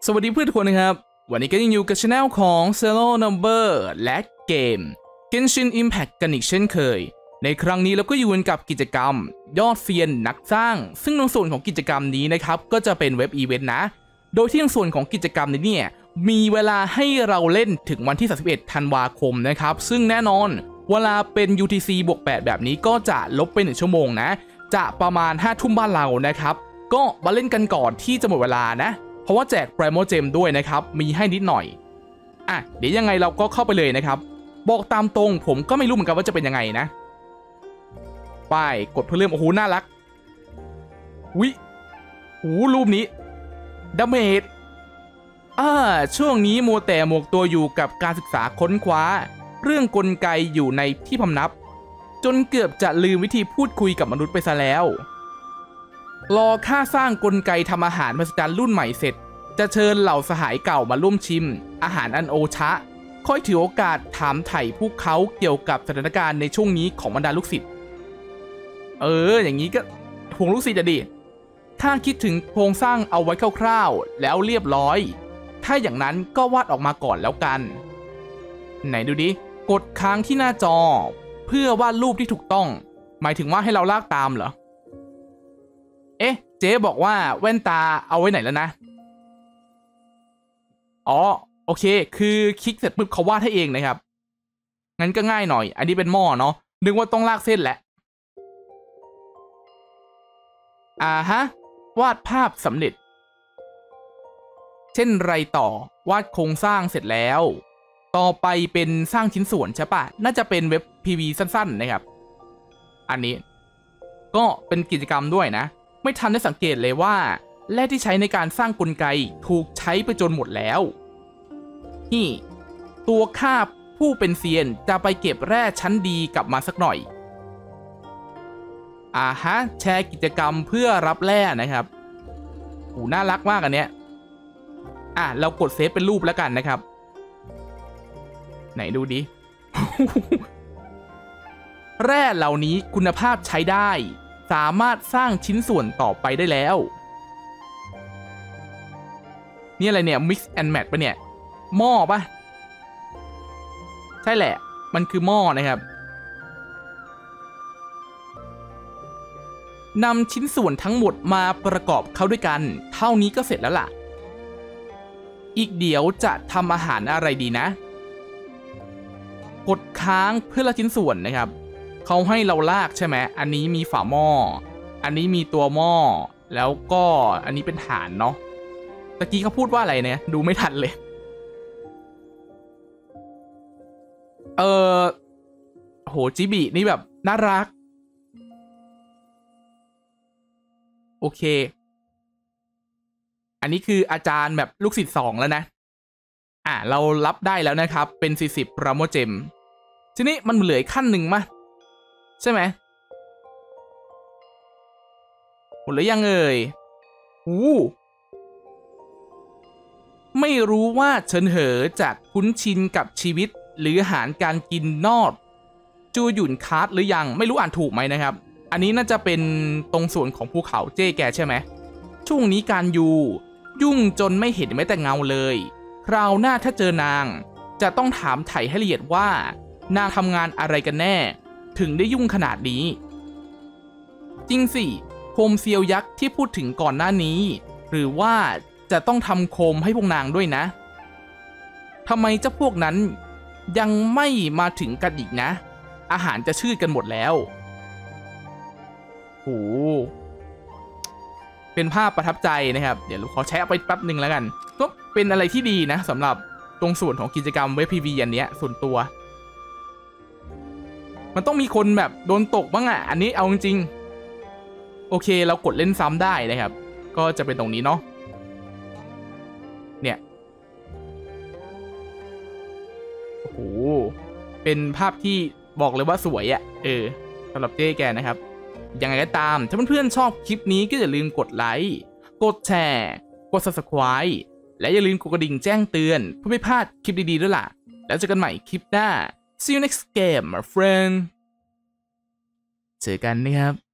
สวัสดีเพื่อนทุกคนนะครับวันนี้ก็ยังอยู่กับช anel ของ Zero Number และเกม Genshin Impact กันอีกเช่นเคยในครั้งนี้เราก็อยู่กันกับกิจกรรมยอดเซียนนักสร้างซึ่งในส่วนของกิจกรรมนี้นะครับก็จะเป็นเว็บอีเวนต์นะโดยที่ในส่วนของกิจกรรมนี้เนี่ยมีเวลาให้เราเล่นถึงวันที่31ธันวาคมนะครับซึ่งแน่นอนเวลาเป็น UTC บวก 8 แบบนี้ก็จะลบไป1 ชั่วโมงนะจะประมาณ5 ทุ่มบ้านเรานะครับก็มาเล่นกันก่อนที่จะหมดเวลานะเพราะว่าแจก Primo Gem ด้วยนะครับมีให้นิดหน่อยเดี๋ยวยังไงเราก็เข้าไปเลยนะครับบอกตามตรงผมก็ไม่รู้เหมือนกันว่าจะเป็นยังไงนะไปกดเพื่อเริ่มโอ้โหน่ารักวิรูปนี้ดาเมจช่วงนี้มัวแต่หมกตัวอยู่กับการศึกษาค้นคว้าเรื่องกลไกอยู่ในที่พำนับจนเกือบจะลืมวิธีพูดคุยกับมนุษย์ไปซะแล้วรอค่าสร้างกลไกทำอาหารมหัศจรรย์รุ่นใหม่เสร็จจะเชิญเหล่าสหายเก่ามาร่วมชิมอาหารอันโอชะค่อยถือโอกาสถามไถ่พวกเขาเกี่ยวกับสถานการณ์ในช่วงนี้ของบรรดาลูกศิษย์อย่างนี้ก็ห่วงลูกศิษย์จะดีถ้าคิดถึงโครงสร้างเอาไว้คร่าวๆแล้วเรียบร้อยถ้าอย่างนั้นก็วาดออกมาก่อนแล้วกันไหนดูดิกดค้างที่หน้าจอเพื่อวาดรูปที่ถูกต้องหมายถึงว่าให้เราลากตามเหรอเจ๊บอกว่าแว่นตาเอาไว้ไหนแล้วนะโอเคคือคลิกเสร็จปุ๊บเขาวาดให้เองนะครับงั้นก็ง่ายหน่อยอันนี้เป็นหม้อเนาะนึกว่าต้องลากเส้นแหละวาดภาพสำเร็จเช่นไรต่อวาดโครงสร้างเสร็จแล้วต่อไปเป็นสร้างชิ้นส่วนใช่ปะน่าจะเป็นเว็บ PV สั้นๆนะครับอันนี้ก็เป็นกิจกรรมด้วยนะไม่ทันได้สังเกตเลยว่าแร่ที่ใช้ในการสร้างกลไกถูกใช้ไปจนหมดแล้วนี่ตัวข้าผู้เป็นเซียนจะไปเก็บแร่ชั้นดีกลับมาสักหน่อยแชร์กิจกรรมเพื่อรับแร่นะครับน่ารักมากอันเนี้ยเรากดเซฟเป็นรูปแล้วกันนะครับไหนดูดิ แร่เหล่านี้คุณภาพใช้ได้สามารถสร้างชิ้นส่วนต่อไปได้แล้วนี่อะไรเนี่ย mix and match ปะเนี่ยหม้อปะใช่แหละมันคือหม้อนะครับนำชิ้นส่วนทั้งหมดมาประกอบเข้าด้วยกันเท่านี้ก็เสร็จแล้วล่ะอีกเดี๋ยวจะทำอาหารอะไรดีนะกดค้างเพื่อละชิ้นส่วนนะครับเขาให้เราลากใช่ไหมอันนี้มีฝาหม้ออันนี้มีตัวหม้อแล้วก็อันนี้เป็นฐานเนาะตะกี้เขาพูดว่าอะไรเนี่ยดูไม่ทันเลยโหจิบินี่แบบน่ารักโอเคอันนี้คืออาจารย์แบบลูกศิษย์2แล้วนะเรารับได้แล้วนะครับเป็น40 Primo Gem ทีนี้มันเหลือขั้นหนึ่งมั้ยใช่ไหมหมดหรือยังไม่รู้ว่าเฉินเหอจะคุ้นชินกับชีวิตหรืออาหารการกินนอกจูหยุ่นคาร์ดหรือยังไม่รู้อ่านถูกไหมนะครับอันนี้น่าจะเป็นตรงส่วนของภูเขาเจ้แกใช่ไหมช่วงนี้การยุ่งจนไม่เห็นแม้แต่เงาเลยคราวหน้าถ้าเจอนางจะต้องถามไถ่ให้ละเอียดว่านางทำงานอะไรกันแน่ถึงได้ยุ่งขนาดนี้จริงสิโคมเซียวยักษ์ที่พูดถึงก่อนหน้านี้หรือว่าจะต้องทำโคมให้พวกนางด้วยนะทำไมเจ้าพวกนั้นยังไม่มาถึงกันอีกนะอาหารจะชืดกันหมดแล้วเป็นภาพประทับใจนะครับเดี๋ยวขอแชะไปแป๊บหนึ่งแล้วกันก็เป็นอะไรที่ดีนะสำหรับตรงส่วนของกิจกรรมเว็บ PV อันเนี้ยส่วนตัวมันต้องมีคนแบบโดนตกบ้างอันนี้เอาจริงๆโอเคเรากดเล่นซ้ำได้นะครับก็จะเป็นตรงนี้เนาะเนี่ยเป็นภาพที่บอกเลยว่าสวยสำหรับเจ๊แกนะครับยังไงก็ตามถ้าเพื่อนๆชอบคลิปนี้ก็อย่าลืมกดไลค์กดแชร์กด Subscribe และอย่าลืมกดกระดิ่งแจ้งเตือนเพื่อไม่พลาดคลิปดีๆด้วยล่ะแล้วเจอกันใหม่คลิปหน้า See you next game my friend เจอกันนะครับ